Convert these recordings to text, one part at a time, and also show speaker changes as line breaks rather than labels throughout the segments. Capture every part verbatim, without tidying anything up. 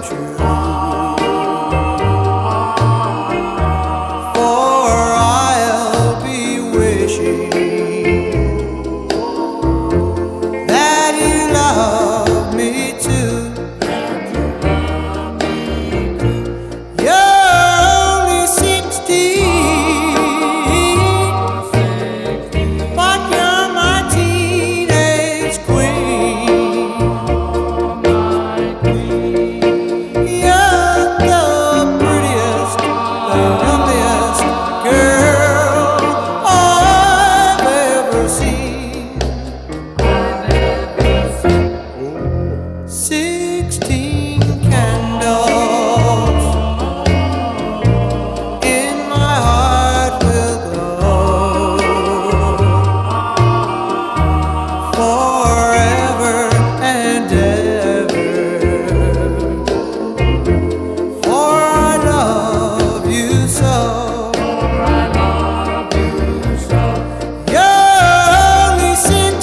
true. For I'll be wishing that you love me too. You're only sixteen, but you're my teenage queen. You're the prettiest, the loveliest girl I've ever seen. Sixteen candles in my heart will glow forever and ever. For I love you so. You're only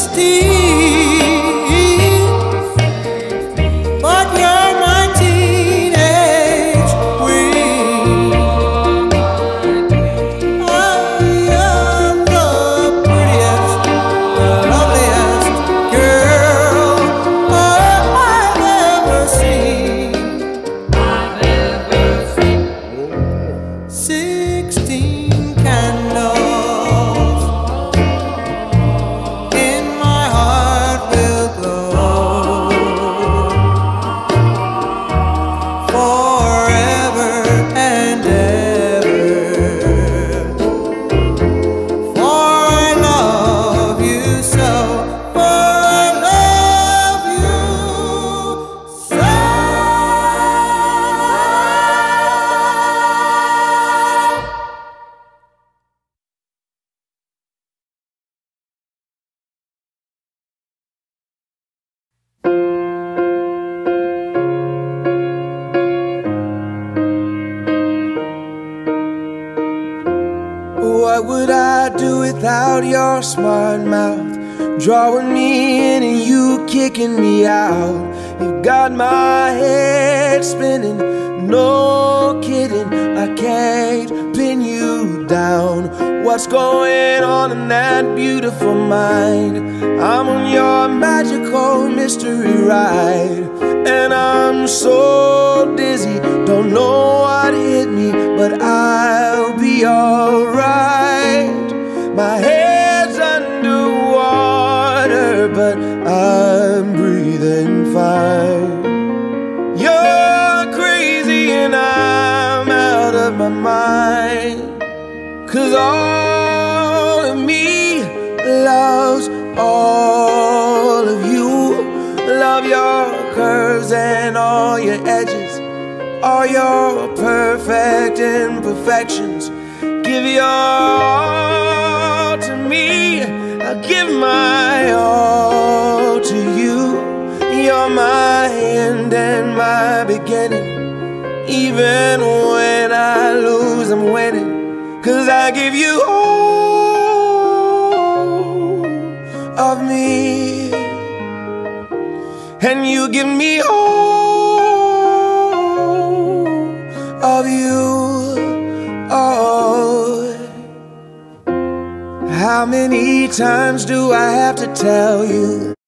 sixteen, but you're my teenage queen. Oh, you're the prettiest, the loveliest girl I've ever seen. Sixteen candles in my heart will glow forever and ever. For I love you so. For I love you so.
What would I do without your smart mouth? Drawing me in and you kicking me out. You got my head spinning, no kidding. I can't pin you down. What's going on in that beautiful mind? I'm on your magical mystery ride, and I'm so dizzy, don't know what hit me, but I'll be alright. My head's underwater, but I'm breathing fine. You're crazy and I'm out of my mind, 'cause all of me loves all of you. Love your curves and all your edges, all your perfect imperfections. Give your all to me, I'll give my all to you. You're my end and my beginning. Even when I lose, I'm winning, 'cause I give you all of me, and you give me all of you. Oh, how many times do I have to tell you